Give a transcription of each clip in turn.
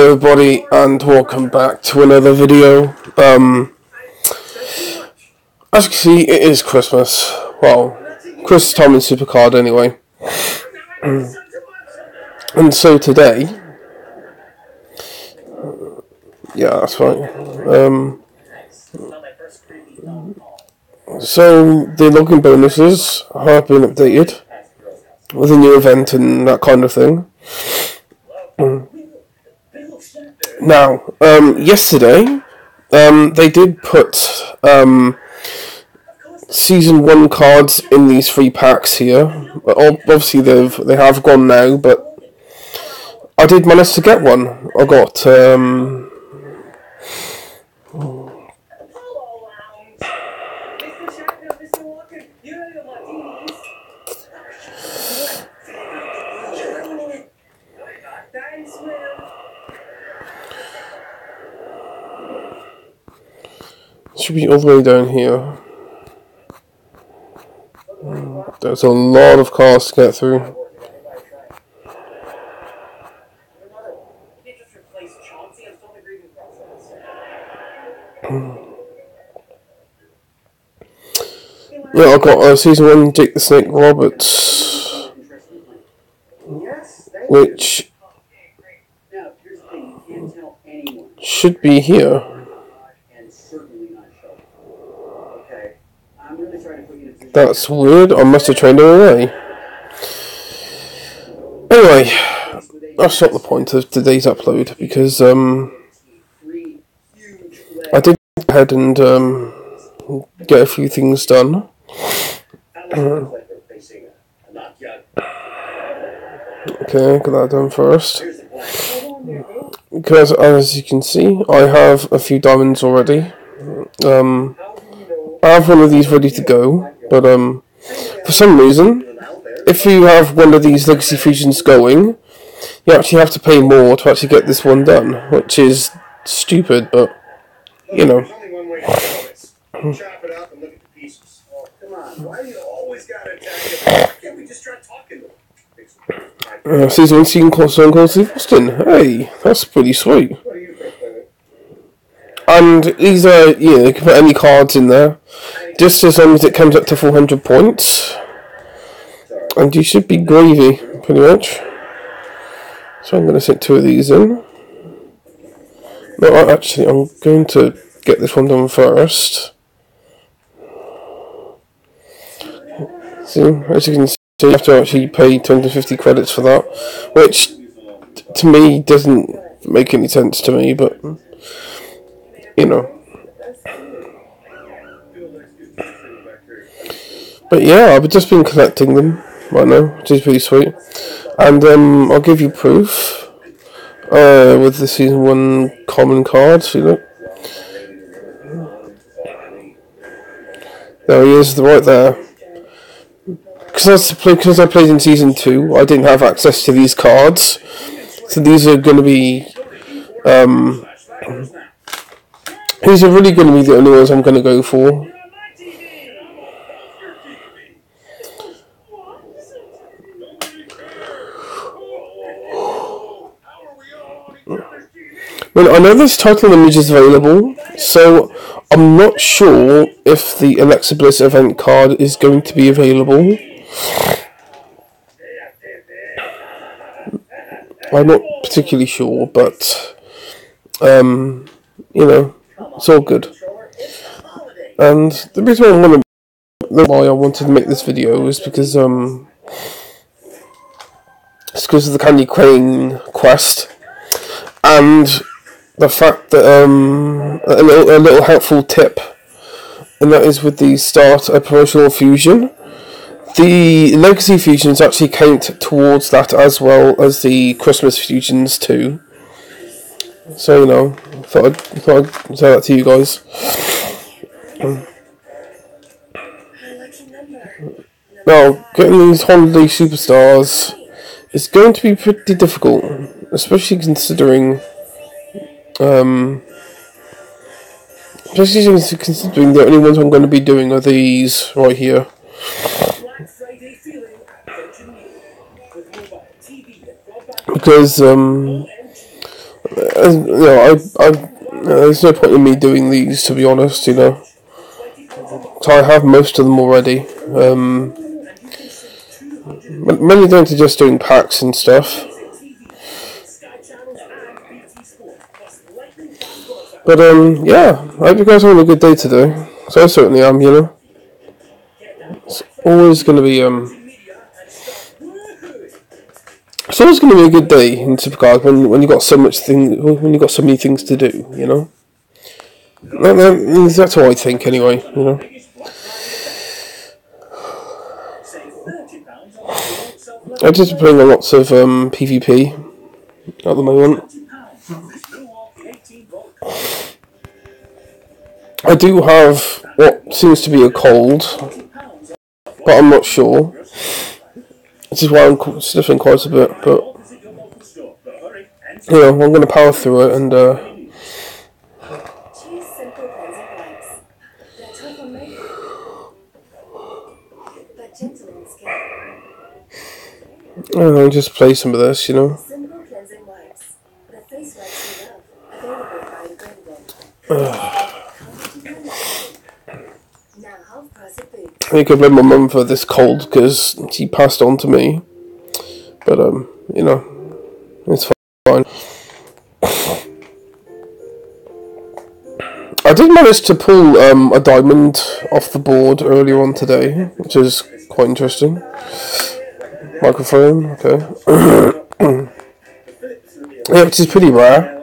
Hello everybody and welcome back to another video. As you can see, it is Christmas. Well, Christmas time in Supercard anyway. And so today, yeah, that's right. So the login bonuses have been updated with a new event and that kind of thing. Now, yesterday, they did put Season 1 cards in these 3 packs here. Obviously, they have gone now, but I did manage to get one. I got, should be all the way down here. There's a lot of cards to get through. Yeah, I got Season 1 Jake the Snake Roberts, which should be here. That's weird, I must have trained him away. Anyway, that's not the point of today's upload, because I did go ahead and get a few things done. Okay, get that done first. Because as you can see, I have a few diamonds already. I have one of these ready to go, but for some reason, if you have one of these Legacy Fusions going, you actually have to pay more to actually get this one done, which is stupid, but you know. Season 1 Season Stone Cold Steve Austin. Hey, that's pretty sweet. And these are, you can put any cards in there, just as long as it comes up to 400 points. And you should be gravy, pretty much. So I'm going to stick 2 of these in. No, actually, I'm going to get this one done first. See, as you can see, you have to actually pay 250 credits for that, which to me doesn't make any sense to me, but you know. But yeah, I've just been collecting them right now, which is pretty sweet. And I'll give you proof with the Season 1 common cards, you know. There he is, right there. Because I played in Season 2, I didn't have access to these cards. So these are going to be... these are really going to be the only ones I'm going to go for. Well, I know this title image is available, so I'm not sure if the Alexa Bliss event card is going to be available. I'm not particularly sure, but you know, it's all good. And the reason why I wanted to make this video is because it's because of the Candy Crane quest, and the fact that a little helpful tip, and that is with the start a promotional fusion. The Legacy Fusions actually count towards that as well as the Christmas Fusions too. So, you know, thought I'd say that to you guys. Now, getting these holiday superstars is going to be pretty difficult, especially considering the only ones I'm going to be doing are these right here. Because there's no point in me doing these, to be honest. So I have most of them already. Mainly down to just doing packs and stuff. But yeah, I hope you guys are having a good day today. So I certainly am. It's always going to be It's always going to be a good day in Supercard when you got so many things to do. That's how I think anyway. I'm just playing lots of PvP at the moment. I do have what seems to be a cold, but I'm not sure. This is why I'm sniffing quite a bit, but I'm going to power through it and just play some of this, I could blame my mum for this cold because she passed on to me, but it's fine. I did manage to pull a diamond off the board earlier on today, which is quite interesting. Microphone, okay. Yeah, which is pretty rare.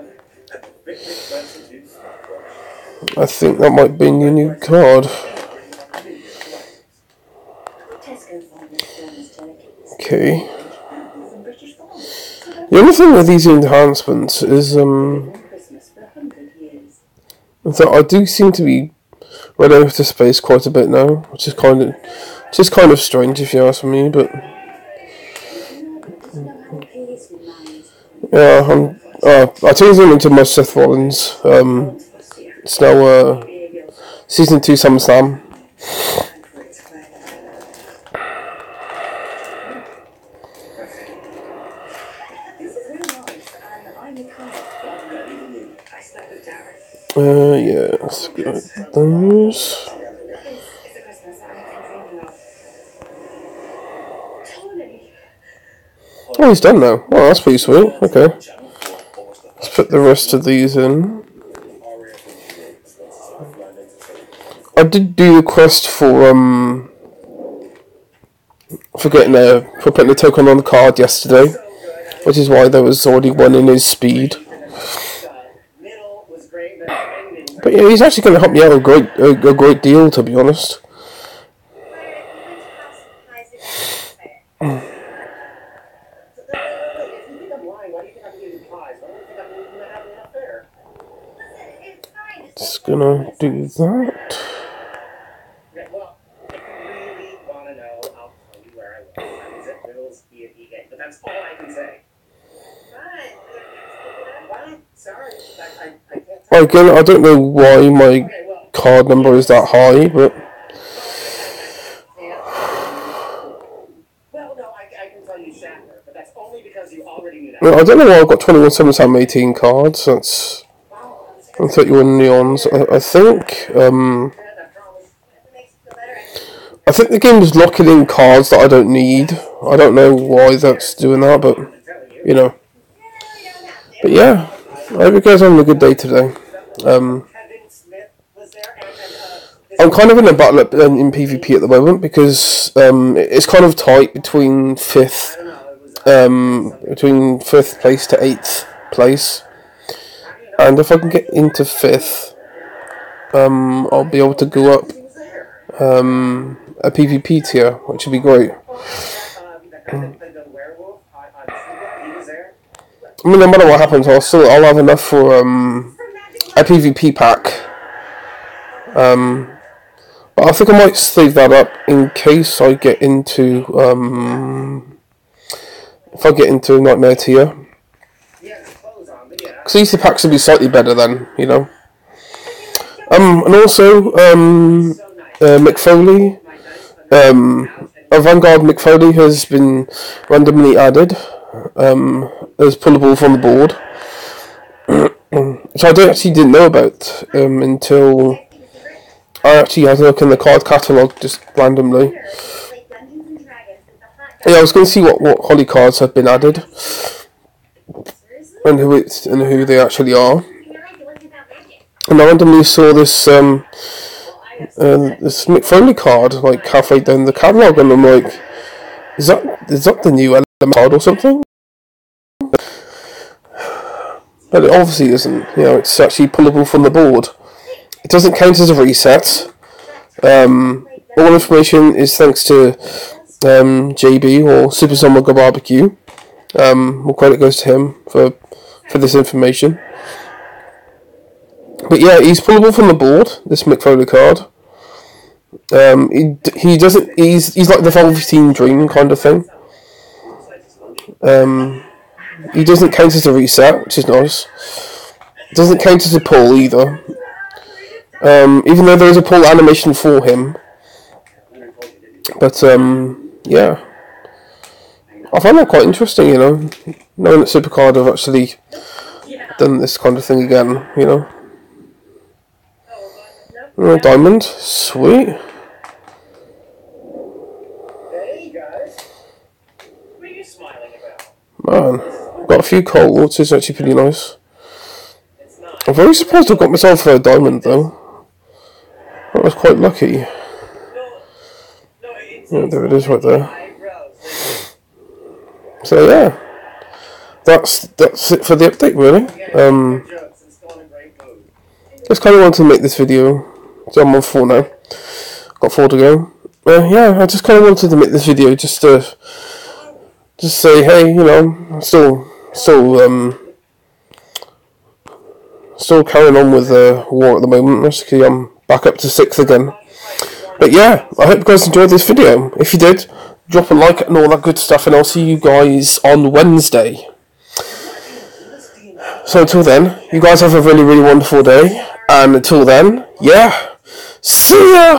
I think that might be a new card. Okay. The only thing with these enhancements is that I do seem to be running out of space quite a bit now, which is kind of strange if you ask me. But yeah, I changed them into my Seth Rollins. It's now season 2 SummerSlam. Yeah, let's get those. Oh, he's done now. Oh, that's pretty sweet. Okay. Let's put the rest of these in. I did do a quest for putting the token on the card yesterday, which is why there was already one in his speed. But yeah, he's actually going to help me out a great deal, to be honest. Just gonna do that. Again, I don't know why my card number is that high, but I don't know why I've got 21 SummerSlam 18 cards. That's 31 neons. I think the game is locking in cards that I don't need. I don't know why that's doing that, but But yeah, I hope you guys are having a good day today. I'm kind of in a battle in PvP at the moment because it's kind of tight between fifth place to 8th place, and if I can get into 5th, I'll be able to go up a PvP tier, which would be great. I mean, no matter what happens, I'll have enough for a PvP pack. But I think I might save that up in case I get into if I get into Nightmare tier. Because these packs will be slightly better then, And also Mick Foley, Vanguard Mick Foley has been randomly added as pullable from the board. So I didn't know about until I actually had to look in the card catalogue just randomly. Yeah, I was going to see what Holly cards had been added and who they actually are. And I randomly saw this this Mick Foley card like halfway down the catalogue, and I'm like, is that the new Element card or something? But it obviously isn't. You know, it's actually pullable from the board. It doesn't count as a reset. All information is thanks to JB or Super Zombie Barbecue. More credit goes to him for this information. But yeah, he's pullable from the board. This Mick Foley card. He doesn't. He's like the Velveteen Dream kind of thing. He doesn't count as a reset, which is nice. It doesn't count as a pull either. Even though there is a pull animation for him. But yeah, I find that quite interesting. You know, knowing that Supercard have actually done this kind of thing again. You know. Diamond, sweet. Man, got a few cold, which is actually pretty nice. I'm very surprised I got myself a diamond though. I was quite lucky. Yeah, there it is right there. So yeah, that's it for the update really. Just kind of wanted to make this video. So I'm on 4 now. Got 4 to go. Yeah, I just kind of wanted to make this video just to say, hey, you know, still carrying on with war at the moment. Basically, I'm back up to 6 again. But yeah, I hope you guys enjoyed this video. If you did, drop a like and all that good stuff, and I'll see you guys on Wednesday. So until then, you guys have a really, really wonderful day. And until then, yeah, see ya!